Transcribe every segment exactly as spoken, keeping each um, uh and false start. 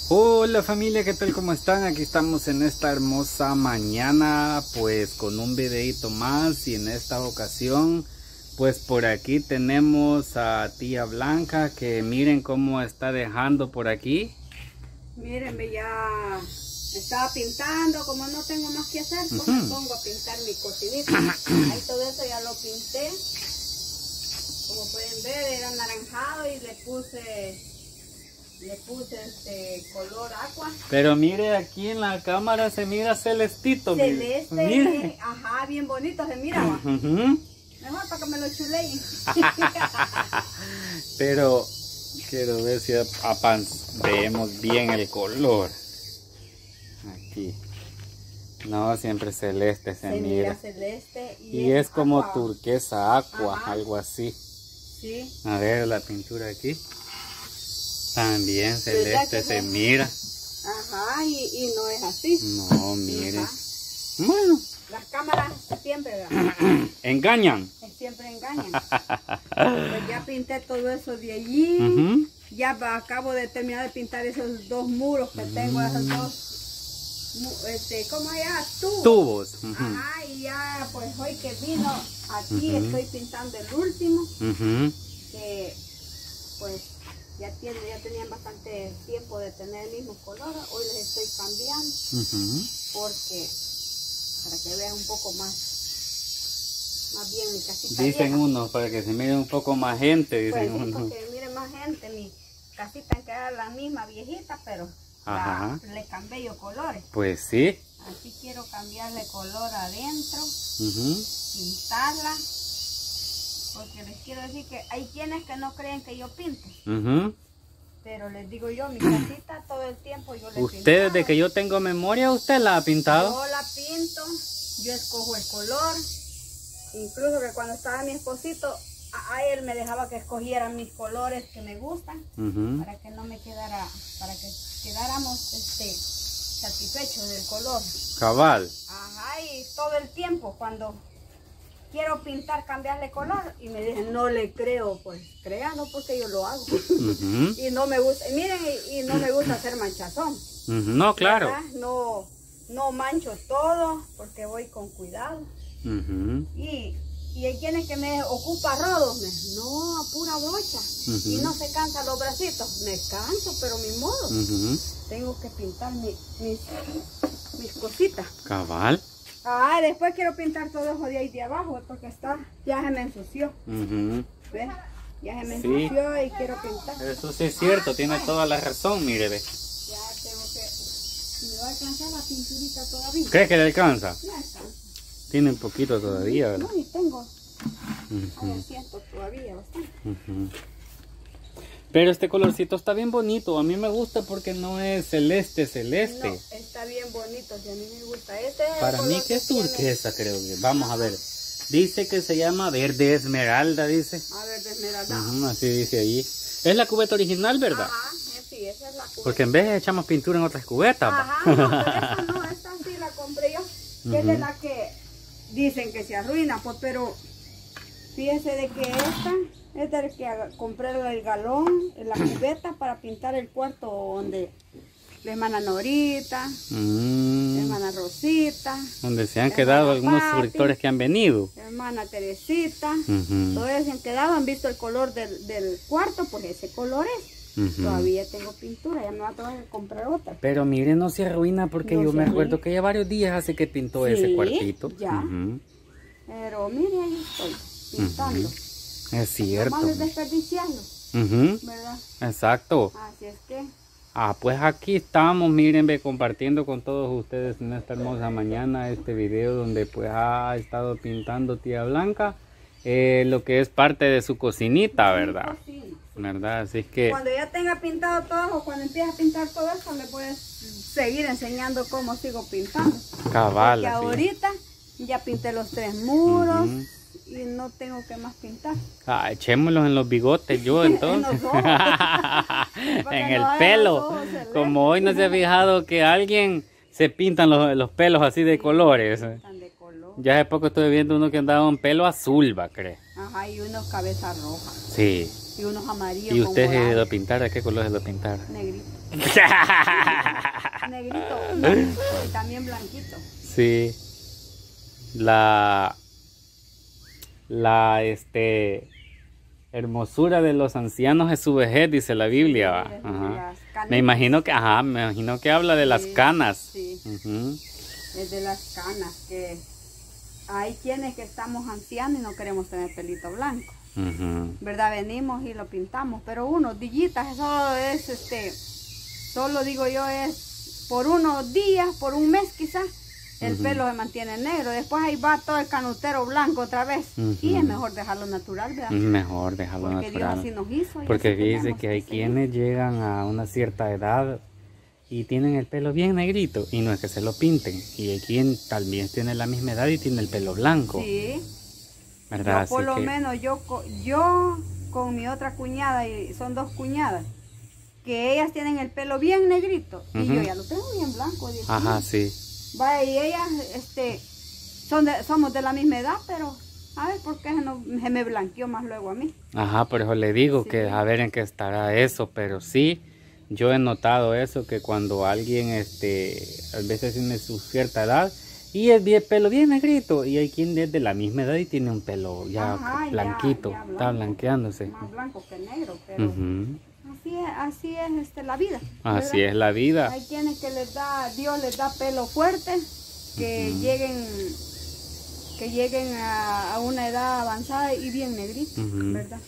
Hola familia, ¿qué tal? ¿Cómo están? Aquí estamos en esta hermosa mañana, pues con un videito más, y en esta ocasión pues por aquí tenemos a tía Blanca, que miren cómo está dejando por aquí. Miren, ya estaba pintando, como no tengo más que hacer, pues uh -huh. me pongo a pintar mi cocinita. Ahí todo eso ya lo pinté. Como pueden ver, era anaranjado y le puse le puse este color agua. Pero mire, aquí en la cámara se mira celestito. Celeste, mire. Ajá, bien bonito se mira. Uh -huh. Mejor para que me lo chuleen. Pero quiero ver si vemos bien el color. Aquí. No, siempre celeste se, se mira. mira celeste y, y es, es como agua. turquesa, aqua, Ajá. algo así. Sí. A ver la pintura aquí. También celeste se mira. Ajá, y, y no es así. No, mire. Ajá. Bueno. Las cámaras siempre engañan. Siempre engañan. Pues ya pinté todo eso de allí. Uh-huh. Ya acabo de terminar de pintar esos dos muros que uh-huh. tengo, esos dos, este, ¿cómo se llama? Tubos. Tubos. Uh-huh. Ajá, y ya pues hoy que vino aquí uh-huh. estoy pintando el último. Uh-huh. Que pues ya, tiene, ya tenían bastante tiempo de tener el mismo color. Hoy les estoy cambiando. Uh-huh. Porque para que vean un poco más, más bien mi casita. Dicen vieja. Unos, para que se mire un poco más gente, dicen pues, unos. Para que mire más gente, mi casita queda la misma viejita, pero la, le cambié yo colores. Pues sí. Así quiero cambiarle color adentro, uh-huh. pintarla, porque les quiero decir que hay quienes que no creen que yo pinto. Uh-huh. Pero les digo yo, mi casita todo el tiempo yo le Usted, desde que yo tengo memoria, ¿usted la ha pintado? Yo la pinto, yo escojo el color. Incluso que cuando estaba mi esposito, a, a él me dejaba que escogiera mis colores que me gustan. Uh-huh. Para que no me quedara, para que quedáramos este, satisfechos del color. Cabal. Ajá, y todo el tiempo cuando quiero pintar, cambiarle color, y me dicen, no le creo, pues créanlo porque yo lo hago. Uh-huh. Y no me gusta, y miren, y, y no me gusta hacer manchazón. Uh-huh. No, claro. ¿Verdad? No, no mancho todo porque voy con cuidado. Uh-huh. y, y hay quienes que me ocupa rodos, me, no, a pura brocha. Uh-huh. Y no se cansan los bracitos, me canso, pero mi modo. Uh-huh. Tengo que pintar mi, mis, mis cositas. Cabal. Ah, después quiero pintar todo eso de ahí de abajo porque está, ya se me ensució. Uh-huh. ¿Ves? Ya se me sí. ensució y quiero pintar. Eso sí es cierto, ah, tiene ay. toda la razón, mire, ve. Ya tengo que, me va a alcanzar la pinturita todavía. ¿Crees que le alcanza? Me alcanza. Tiene un poquito todavía, ¿verdad? No, y tengo. Uh-huh. Lo siento todavía bastante. Uh-huh. Pero este colorcito está bien bonito, a mí me gusta porque no es celeste, celeste. No, está bien bonito, si a mí me gusta. Este es Para mí que es turquesa, tiene... creo que. Vamos a ver. Dice que se llama verde esmeralda, dice. Ah, verde esmeralda. Uh-huh, así dice ahí. Es la cubeta original, ¿verdad? Ajá, sí, esa es la cubeta. Porque en vez de echamos pintura en otras cubetas. Ajá, no, pero esta no, esta sí la compré yo. Uh-huh. Que es de la que dicen que se arruina, pues, pero fíjese de que esta es de que compré el galón, la cubeta para pintar el cuarto donde la hermana Norita, mm. la hermana Rosita, donde se han quedado algunos Pati, suscriptores que han venido, la hermana Teresita, uh-huh. todos ellos se han quedado, han visto el color del, del cuarto, pues ese color es. Uh-huh. Todavía tengo pintura, ya me va a tener que comprar otra. Pero miren, no se arruina porque no yo me acuerdo arruina. que ya varios días hace que pintó sí, ese cuartito. Ya. Uh-huh. Pero mire, ahí estoy pintando. Uh-huh. Es cierto. Vamos a desperdiciarlo. Uh-huh. ¿Verdad? Exacto. Así es que. Ah, pues aquí estamos, miren, ve, compartiendo con todos ustedes en esta hermosa mañana este video donde pues ha estado pintando tía Blanca eh, lo que es parte de su cocinita, ¿verdad? Sí, sí. ¿Verdad? Así es que cuando ya tenga pintado todo o cuando empiece a pintar todo eso, le puedes seguir enseñando cómo sigo pintando. Cabal. Porque ahorita ya pinté los tres muros. Uh-huh. Y no tengo que más pintar. Ah, echémoslos en los bigotes yo entonces. en los ojos. En el pelo. Como hoy no se ha fijado que alguien se pintan los, los pelos así de sí, colores. De color. Ya hace poco estuve viendo uno que andaba en pelo azul, va, creo. Ajá, y unos cabeza roja. Sí. Y unos amarillos. ¿Y usted se lo pintar? ¿A qué color se lo pintar? Negrito. Negrito blanco, y también blanquito. Sí. La, la, este, hermosura de los ancianos es su vejez, dice la Biblia. ¿Va? Ajá. Me imagino que, ajá, me imagino que habla de las sí, canas. Sí. Uh-huh. Es de las canas, que hay quienes que estamos ancianos y no queremos tener pelito blanco. Uh-huh. ¿Verdad? Venimos y lo pintamos, pero uno, dillitas, eso es, este, solo digo yo, es por unos días, por un mes quizás, el uh-huh. pelo se mantiene negro. Después ahí va todo el canutero blanco otra vez. Uh-huh. Y es mejor dejarlo natural, ¿verdad? Mejor dejarlo Porque natural. Dios así nos hizo. Porque dice que hay quienes llegan a una cierta edad y tienen el pelo bien negrito. Y no es que se lo pinten. Y hay quien también tiene la misma edad y tiene el pelo blanco. Sí. ¿Verdad? Yo, por así lo que... menos yo, yo con mi otra cuñada, y son dos cuñadas, que ellas tienen el pelo bien negrito. Uh-huh. Y yo ya lo tengo bien blanco. Dice, ajá, sí. Vaya, y ellas este, son de, somos de la misma edad, pero a ver por qué se, no, se me blanqueó más luego a mí. Ajá, por eso le digo sí. que a ver en qué estará eso, pero sí, yo he notado eso, que cuando alguien, este, a veces tiene su cierta edad, y es bien, pelo bien negrito, y hay quien es de la misma edad y tiene un pelo ya Ajá, blanquito, ya, ya blanco, está blanqueándose. Más blanco que negro, pero... Uh-huh. Así es, así es este, la vida. Así ¿verdad? es la vida. Hay quienes que les da, Dios les da pelo fuerte, que uh-huh. lleguen, que lleguen a, a una edad avanzada y bien negritos, uh-huh. ¿verdad?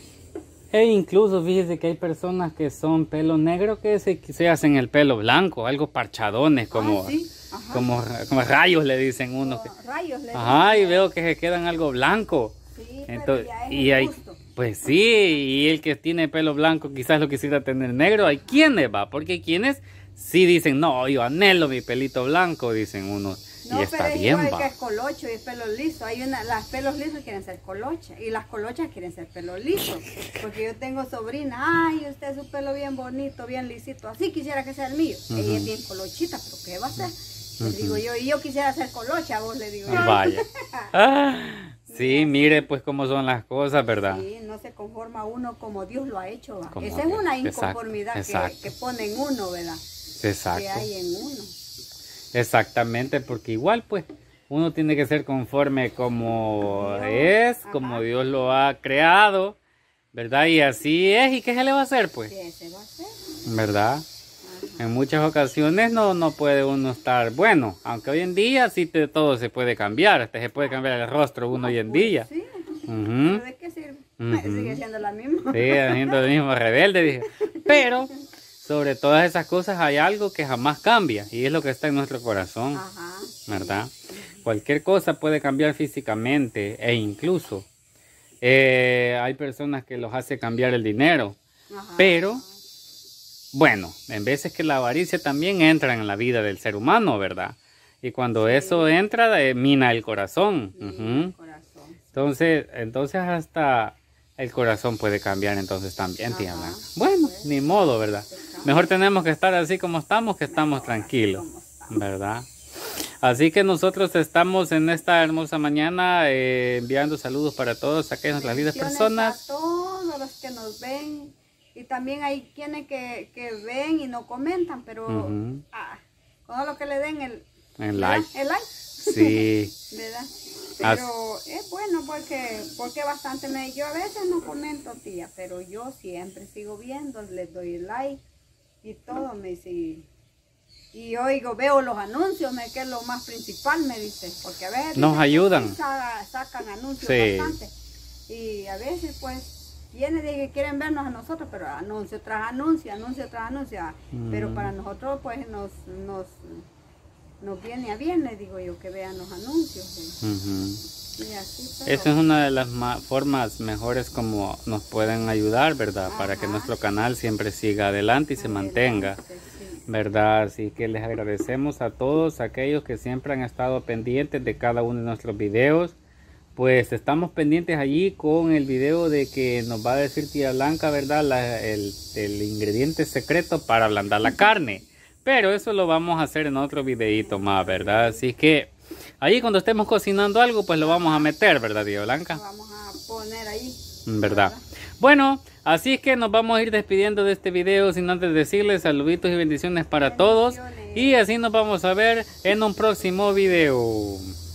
E incluso fíjese que hay personas que son pelo negro que se, se hacen el pelo blanco, algo parchadones, como, ah, ¿sí? como, como rayos le dicen uno. Que, rayos le dicen. Ajá, y veo que se quedan algo blanco. Sí, entonces, pero ya es y hay, gusto. Pues sí, y el que tiene pelo blanco quizás lo quisiera tener negro. Hay quienes va, porque hay quienes sí dicen, no, yo anhelo mi pelito blanco, dicen unos. No, y está pero es bien, igual va. que es colocho y es pelo liso. Hay una, las pelos lisos quieren ser colocha y las colochas quieren ser pelo liso. Porque yo tengo sobrina, ay, usted es su pelo bien bonito, bien lisito. Así quisiera que sea el mío. Uh-huh. Ella es bien colochita, pero ¿qué va a ser? Uh-huh. Le digo yo, y yo quisiera ser colocha, vos le digo. Vaya. ah, sí, mire pues cómo son las cosas, ¿verdad? Sí, no se conforma uno como Dios lo ha hecho. Esa es una inconformidad exacto, exacto. Que, que pone en uno, ¿verdad? Exacto. Que hay en uno. Exactamente, porque igual pues uno tiene que ser conforme como Dios, es, ajá. como Dios lo ha creado, ¿verdad? Y así es, ¿y qué se le va a hacer pues? ¿Qué se va a hacer? ¿Verdad? Ajá. En muchas ocasiones no, no puede uno estar, bueno, aunque hoy en día sí te, todo se puede cambiar, hasta se puede cambiar el rostro uno hoy en pues, día. Sí, uh-huh. ¿pero de qué sirve? Uh-huh. Sigue siendo la misma. Sigue siendo el mismo rebelde, dije. Pero... sobre todas esas cosas hay algo que jamás cambia y es lo que está en nuestro corazón, Ajá, ¿verdad? Sí. Cualquier cosa puede cambiar físicamente e incluso eh, hay personas que los hace cambiar el dinero, ajá. Pero bueno, en veces que la avaricia también entra en la vida del ser humano, ¿verdad? Y cuando sí. eso entra, eh, mina el corazón. Sí, uh-huh. el corazón sí. Entonces, entonces hasta... el corazón puede cambiar entonces también, tía Blanca. Bueno, pues, ni modo, ¿verdad? Mejor tenemos que estar así como estamos, que estamos tranquilos, ¿verdad? Así que nosotros estamos en esta hermosa mañana eh, enviando saludos para todos aquellas las lindas personas. A todos los que nos ven. Y también hay quienes que, que ven y no comentan, pero uh-huh. ah, con lo que le den el, el like. El like. Sí. ¿Verdad? Pero As... es bueno porque, porque bastante me... Yo a veces no comento, tía, pero yo siempre sigo viendo, les doy like y todo, me dice... Y oigo, veo los anuncios, me que es lo más principal, me dice, porque a veces... Nos ayudan. Saca, sacan anuncios sí. bastante. Y a veces, pues, vienen de que quieren vernos a nosotros, pero anuncio tras anuncio, anuncio tras anuncio. Mm. Pero para nosotros, pues, nos... nos nos viene a bien, le digo yo, que vean los anuncios. ¿eh? Uh-huh. Y así, pero... esa es una de las formas mejores como nos pueden ayudar, ¿verdad? Ajá. Para que nuestro canal siempre siga adelante y adelante, se mantenga, sí. ¿verdad? Así que les agradecemos a todos aquellos que siempre han estado pendientes de cada uno de nuestros videos. Pues estamos pendientes allí con el video de que nos va a decir tía Blanca, ¿verdad? La, el, el ingrediente secreto para ablandar la carne. Pero eso lo vamos a hacer en otro videito más, ¿verdad? Así que ahí cuando estemos cocinando algo, pues lo vamos a meter, ¿verdad, tía Blanca? Lo vamos a poner ahí. ¿Verdad? ¿verdad? Bueno, así es que nos vamos a ir despidiendo de este video sin antes decirles saluditos y bendiciones para todos. Y así nos vamos a ver en un próximo video.